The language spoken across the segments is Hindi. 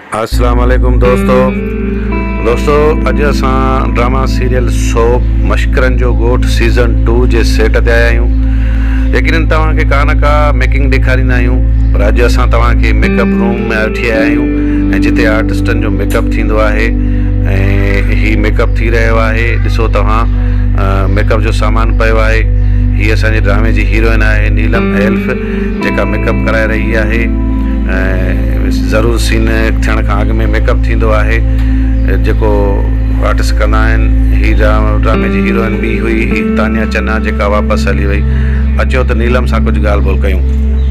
अस्सलाम वालेकुम दोस्तों अॼु असां ड्रामा सीरियल सोप मशकरनि जो ॻोठ सीज़न 2 जे सेट ते आया आहियूं। यकीनन तव्हांखे का न का मेकिंग ॾेखारींदा आहियूं, पर अॼु असां तव्हांखे मेकअप रूम में वठी आया आहियूं ऐं जिते आर्टिस्टनि जो मेकअप थींदो आहे ऐं ही मेकअप थी रहियो आहे। ॾिसो तव्हां मेकअप जो सामान पियो आहे। हीअ असांजे ड्रामे जी हीरोइन आहे नीलम एल्फ, जेका मेकअप कराए रही आहे। ज़रूरु सीन थियण खां अॻु में मेकअप थींदो आहे जेको आर्टिस्ट कंदा आहिनि। ही ड्रामे जी हीरोइन बि हुई ही तानिया चन्ना, जेका वापसि हली वई। अचो त नीलम सां कुझु ॻाल्हि ॿोल कयूं।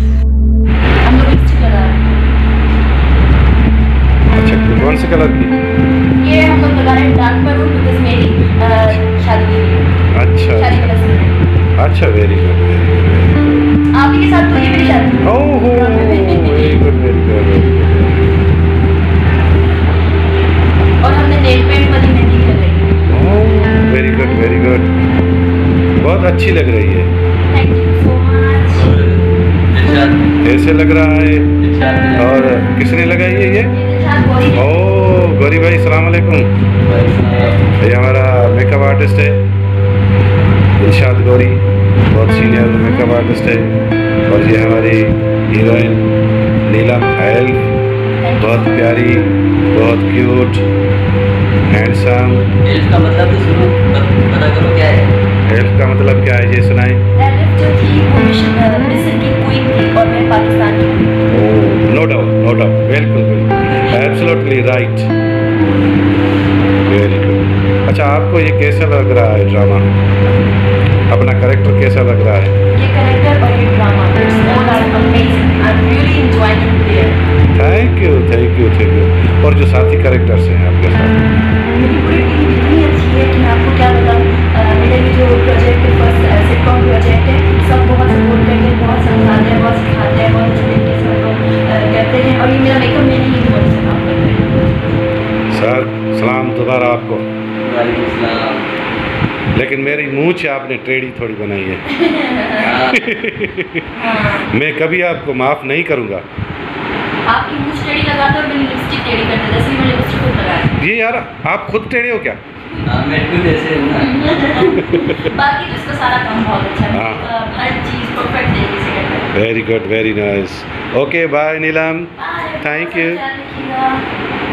अच्छा, कौन से कलर की? ये हम लोग लगा रहे हैं डार्क मरून बिकॉज़ मेरी शादी है। अच्छा शादी वाला सीन है। अच्छा, वेरी गुड वेरी गुड। आप ही के साथ तो ये मेरी शादी है। Oh very good very good. और हमने नेल पेंट वाली मेहंदी भी लगाई है। Oh very good very good, बहुत अच्छी लग रही है। Thank you so much. ऐसे लग रहा है। और किसने लगाई है ये? ओह गौरी भाई, सलाम वालेकुम। ये हमारा मेकअप आर्टिस्ट है इरशाद गौरी, बहुत सीनियर मेकअप आर्टिस्ट है। और ये हमारी हीरोइन नीलम एल्फ, बहुत प्यारी, बहुत क्यूट, हैंडसम। एल्फ का मतलब तो शुरू पता करो क्या है। एल्फ का मतलब क्या है, ये सुनाए। एल्फ जो थी वो मिस्र की क्वीन थी और मैं पाकिस्तान की थी। नो डाउट, बिल्कुल बिल्कुल, एब्सोल्युटली राइट, वेरी गुड। अच्छा, आपको ये कैसा लग रहा है ड्रामा? अपना कैरेक्टर कैसा लग रहा है? ये कैरेक्टर और ये drama it's all are amazing. I am really enjoying it here. Thank you thank you thank you. और जो साथी कैरेक्टर्स हैं आपके साथ? मेरी पूरी टीम इतनी अच्छी है कि मैं आपको क्या बताऊं। मेरा ये जो प्रोजेक्ट है, फर्स्ट सिटकॉम प्रोजेक्ट है, सब बहुत सपोर्ट करते हैं, बहुत समझाते हैं, बहुत सिखाते हैं, बहुत अच्छे तरीके से हम करते हैं। और ये मेरा मेकअप मैंने ही बहुत से काम करते हैं। सर सलाम दोबारा आपको। वालेकुम सलाम। लेकिन मेरी मूंछ आपने टेढ़ी थोड़ी बनाई है। मैं कभी आपको माफ़ नहीं करूँगा। आपकी मूंछ टेढ़ी लगाते और मेरी लिपस्टिक टेढ़ी करते, जैसे ही मैं लिपस्टिक खुद लगाया। ये यार, आप खुद टेढ़े हो क्या? मैं खुद ऐसे हूँ ना। बाकी तो इसका सारा काम बहुत अच्छा है। हाँ। हर चीज़ परफेक्ट तरीके से करता है। Very good very nice. Okay bye Neelam, bye. Thank you. ख्याल रखिएगा।